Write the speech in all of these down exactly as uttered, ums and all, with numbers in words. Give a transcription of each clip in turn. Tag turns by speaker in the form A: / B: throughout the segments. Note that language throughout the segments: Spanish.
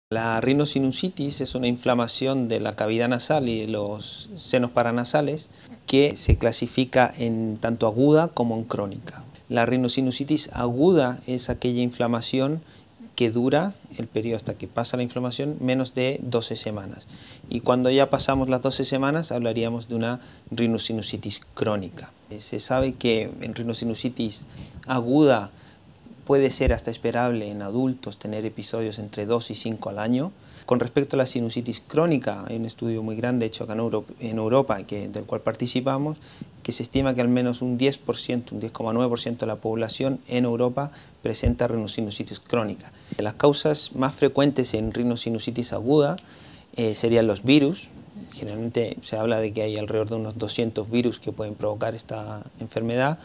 A: La rinosinusitis es una inflamación de la cavidad nasal y de los senos paranasales que se clasifica en tanto aguda como en crónica. La rinosinusitis aguda es aquella inflamación que dura el periodo hasta que pasa la inflamación menos de doce semanas. Y cuando ya pasamos las doce semanas hablaríamos de una rinosinusitis crónica. Se sabe que en rinosinusitis aguda puede ser hasta esperable en adultos tener episodios entre dos y cinco al año. Con respecto a la sinusitis crónica, hay un estudio muy grande hecho acá en Europa, en Europa que, del cual participamos, que se estima que al menos un diez por ciento, un diez coma nueve por ciento de la población en Europa presenta rinosinusitis crónica. Las causas más frecuentes en rinosinusitis aguda eh, serían los virus. Generalmente se habla de que hay alrededor de unos doscientos virus que pueden provocar esta enfermedad.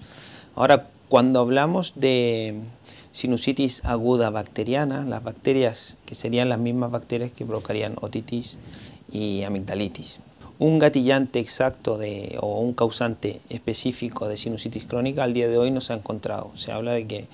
A: Ahora, cuando hablamos de sinusitis aguda bacteriana, las bacterias que serían las mismas bacterias que provocarían otitis y amigdalitis. Un gatillante exacto de, o un causante específico de sinusitis crónica al día de hoy no se ha encontrado. Se habla de que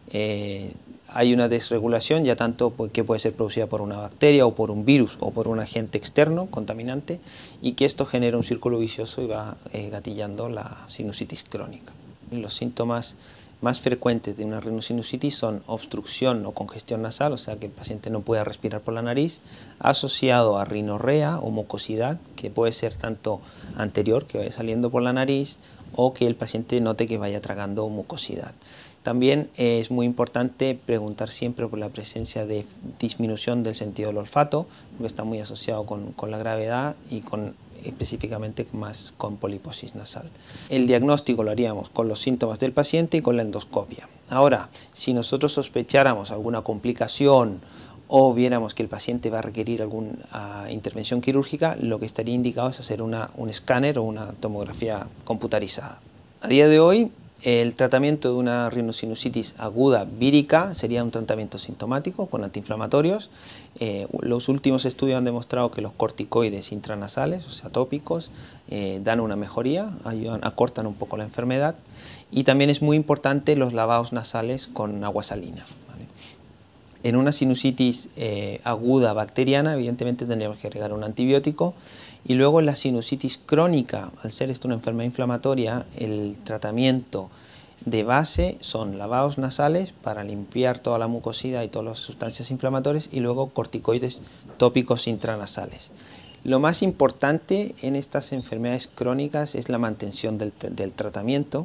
A: eh, hay una desregulación ya tanto que puede ser producida por una bacteria o por un virus o por un agente externo contaminante y que esto genera un círculo vicioso y va eh, gatillando la sinusitis crónica. Los síntomas más frecuentes de una rinosinusitis son obstrucción o congestión nasal, o sea que el paciente no pueda respirar por la nariz, asociado a rinorrea o mucosidad, que puede ser tanto anterior, que vaya saliendo por la nariz, o que el paciente note que vaya tragando mucosidad. También es muy importante preguntar siempre por la presencia de disminución del sentido del olfato, porque está muy asociado con, con la gravedad y con específicamente más con poliposis nasal. El diagnóstico lo haríamos con los síntomas del paciente y con la endoscopia. Ahora, si nosotros sospecháramos alguna complicación o viéramos que el paciente va a requerir alguna uh, intervención quirúrgica, lo que estaría indicado es hacer una, un escáner o una tomografía computarizada. A día de hoy, el tratamiento de una rinosinusitis aguda vírica sería un tratamiento sintomático con antiinflamatorios. Eh, los últimos estudios han demostrado que los corticoides intranasales, o sea tópicos, eh, dan una mejoría, ayudan, acortan un poco la enfermedad. Y también es muy importante los lavados nasales con agua salina. ¿Vale? En una sinusitis eh, aguda bacteriana, evidentemente tendríamos que agregar un antibiótico. Y luego en la sinusitis crónica, al ser esto una enfermedad inflamatoria, el tratamiento de base son lavados nasales para limpiar toda la mucosidad y todas las sustancias inflamatorias y luego corticoides tópicos intranasales. Lo más importante en estas enfermedades crónicas es la mantención del, del tratamiento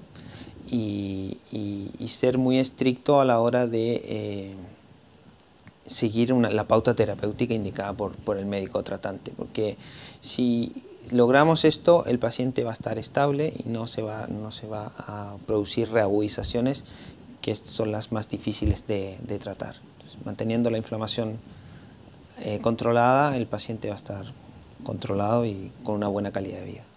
A: y, y, y ser muy estricto a la hora de eh, seguir una, la pauta terapéutica indicada por, por el médico tratante, porque si logramos esto, el paciente va a estar estable y no se va, no se va a producir reagudizaciones que son las más difíciles de, de tratar. Entonces, manteniendo la inflamación eh, controlada, el paciente va a estar controlado y con una buena calidad de vida.